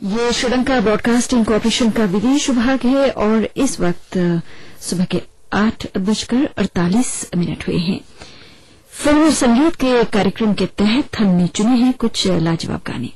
ये Sri Lanka broadcasting corporation का विदेश विभाग है और इस वक्त सुबह के 8:48 हुए हैं। फिल्म और संगीत के कार्यक्रम के तहत हमने चुने हैं कुछ लाजवाब गाने।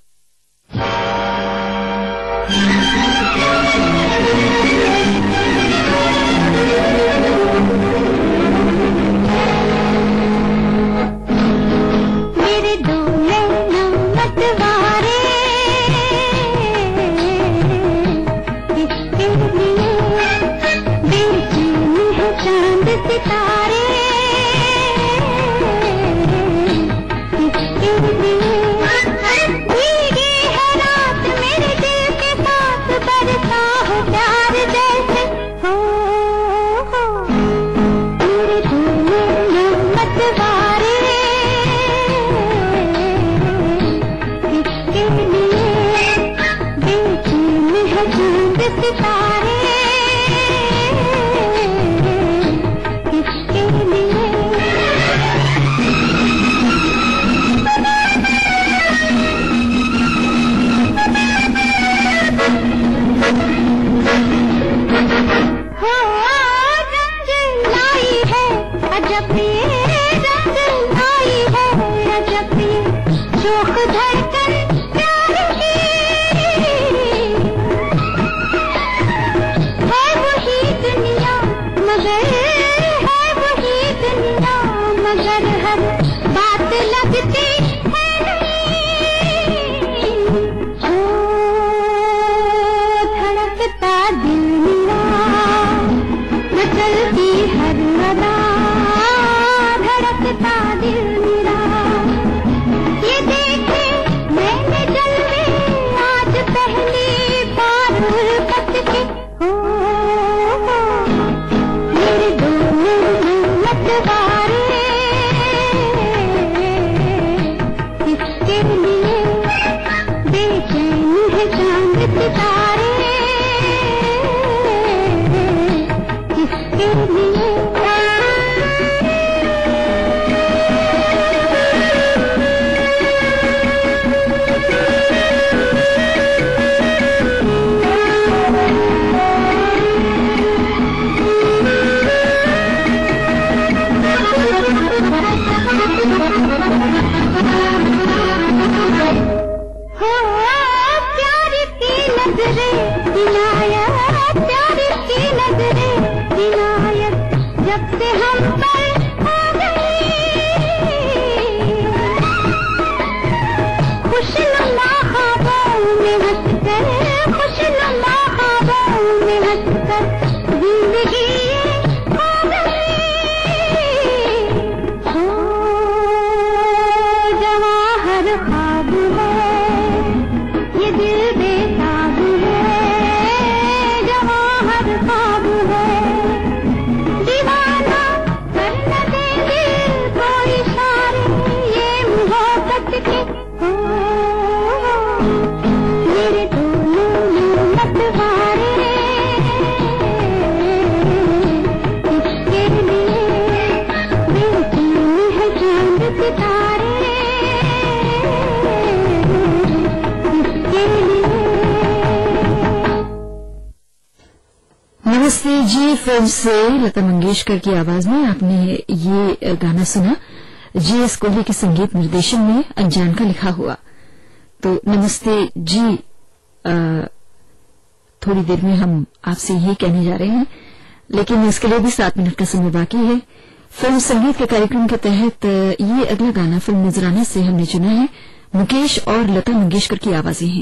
नमस्ते जी फिल्म से लता मंगेशकर की आवाज में आपने ये गाना सुना। जीएस कोहली के संगीत निर्देशन में अनजान का लिखा हुआ। तो नमस्ते जी थोड़ी देर में हम आपसे ये कहने जा रहे हैं, लेकिन इसके लिए भी 7 मिनट का समय बाकी है। फिल्म संगीत के कार्यक्रम के तहत ये अगला गाना फिल्म नजराना से हमने चुना है। मुकेश और लता मंगेशकर की आवाजें हैं।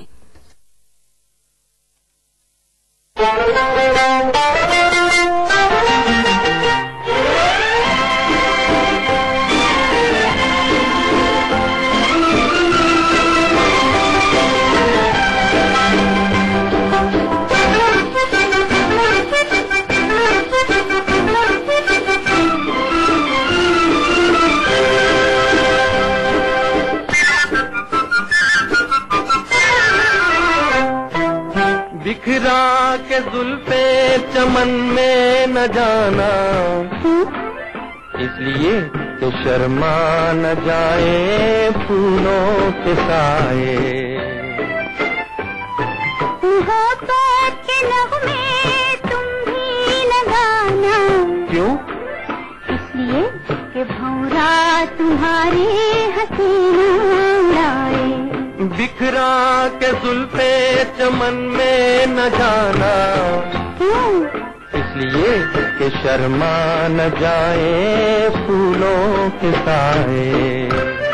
बिखरा के जुल्फे चमन में न जाना, इसलिए तो शर्मा न जाए फूलों के साए। तुम्हारी हसीना उड़ाए। बिखरा के जुल्फे चमन में न जाना, इसलिए कि शर्मा न जाए फूलों के साए।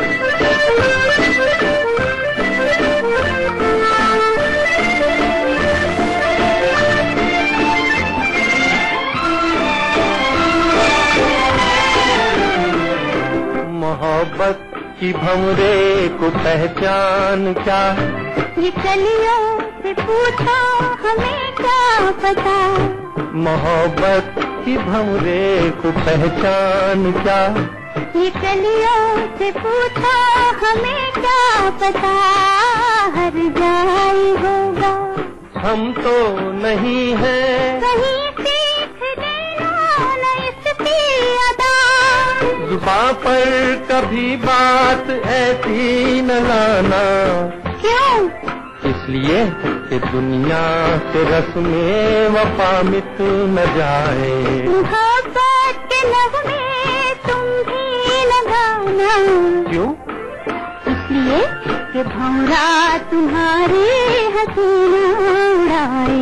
मोहब्बत की भंवरे को पहचान क्या, ये कलियों से पूछो हमें क्या पता। मोहब्बत की भंवरे को पहचान क्या, ये कलियों से पूछो हमें क्या पता। हर जाए होगा हम तो नहीं हैं, कहीं सीख लेना न इसकी अदा। जुबां पर कभी बात ऐसी न लाना, क्यों? इसलिए कि दुनिया से रस्में वफा मिट न जाए। मोहब्बत के नगमे तुम भी लगाना, क्यों? इसलिए कि भंवरा तुम्हारी हसीना उड़ाए।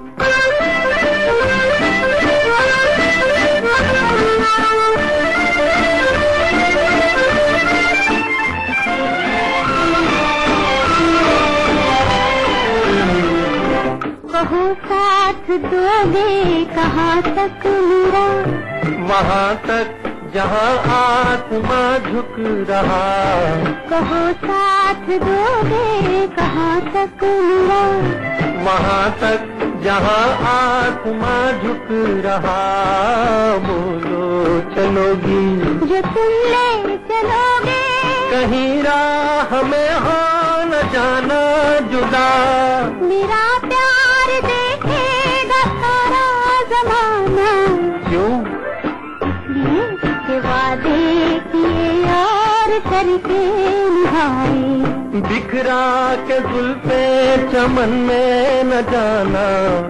कहो साथ दोगे कहाँ तक मेरा, वहाँ तक जहाँ आसमां झुक रहा। कहो साथ दोगे कहाँ तक मेरा, वहाँ तक जहाँ आसमां झुक रहा। बोलो चलोगी जो तुम ले चलोगे, कहीं राह में हो न जाना जुदा। मेरा प्यार देखेगा सारा जमाना, क्यों? इसलिए कि वादे किए और करके निभाए। बिखरा के जुल्फे चमन में न जाना,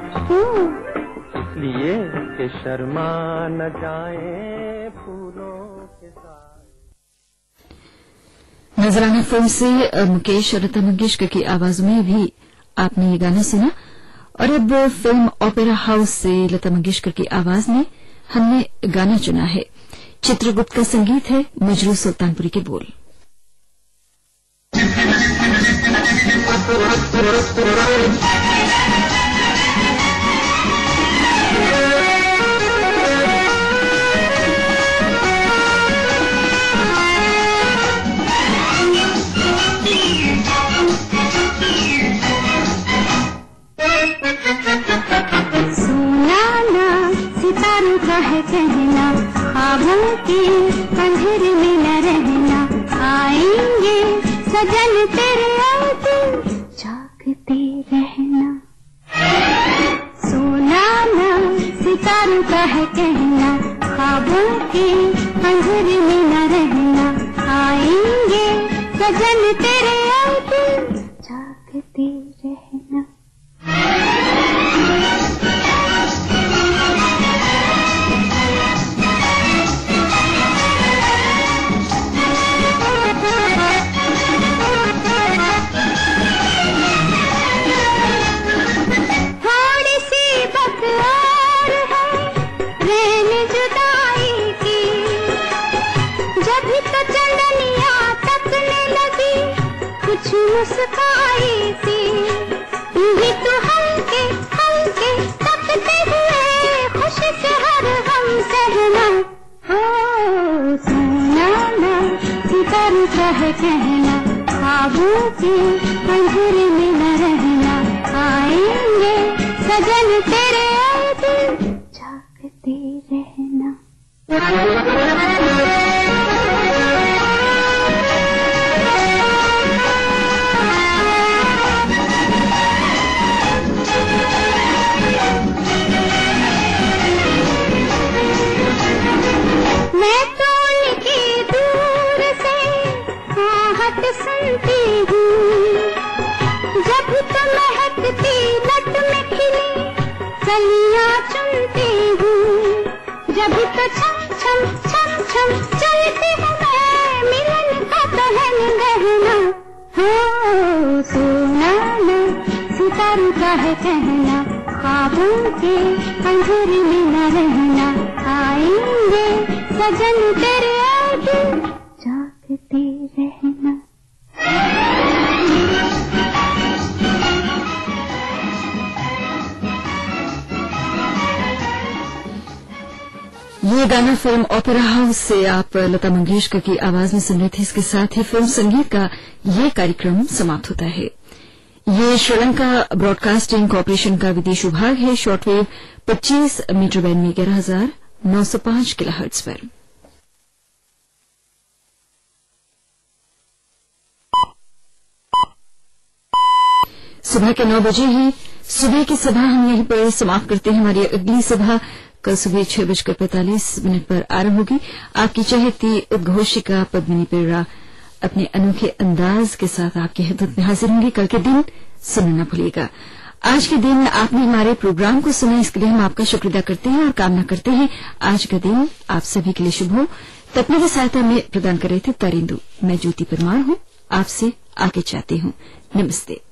इसलिए कि शर्मा न जाए फूलों के साथ। नजराना फिल्म से मुकेश और लता मंगेशकर की आवाज में भी आपने ये गाना सुना। और अब फिल्म ओपेरा हाउस से लता मंगेशकर की आवाज में हमने गाना चुना है। चित्रगुप्त का संगीत है, मजरू सुल्तानपुरी के बोल। है कहना ख्वाबों के अंधेरे में न रहना, आएंगे सजन तेरे आगे जागते रहना। सोना ना सितारों का है कहना ख्वाबों के अंधेरे में न रहना, आएंगे सजन तेरे आगे जागते रहना। मुस्काई सी ये तो हल्के हल्के तकते हुए खुश से हर गम सहना। हो सोना ना सितारों का है कहना ख्वाबों के अंधेरे में न रहना, आएंगे सजन तेरे आगे जागते रहना। सुनती हूँ जब तो महकती लट में खिली कलियां चुनती हूँ, जब तो छम छम छम प्यार का है कहना, ख्वाबों के अंधेरे में न रहना, आएंगे सजन तेरे आगे जागते रहना। ये गाना फिल्म ओपेरा हाउस से आप लता मंगेशकर की आवाज में सुन रहे थे। इसके साथ ही फिल्म संगीत का ये कार्यक्रम समाप्त होता है। ये श्रीलंका ब्रॉडकास्टिंग कॉरपोरेशन का विदेश विभाग है। शॉर्टवेव 25 मीटर बैंड में 11,905 किलोहर्ट्ज पर। सुबह के 9 बजे हैं। सुबह की सभा हम यहीं पर समाप्त करते हैं। हमारी अगली सभा कल सुबह 6:45 पर आरंभ होगी। आपकी चहेती उद्घोषिका पद्मिनी पेड़ा अपने अनोखे अंदाज के साथ आपकी खिदमत में हाजिर होंगी। कल के दिन सुनना भूलिएगा। आज के दिन आपने हमारे प्रोग्राम को सुना, इसके लिए हम आपका शुक्र अदा करते हैं और कामना करते हैं आज का दिन आप सभी के लिए शुभ हो। तकनीकी सहायता में प्रदान कर रहे थे तारिंदु। मैं ज्योति परमार हूं, आपसे आगे चाहती हूं। नमस्ते।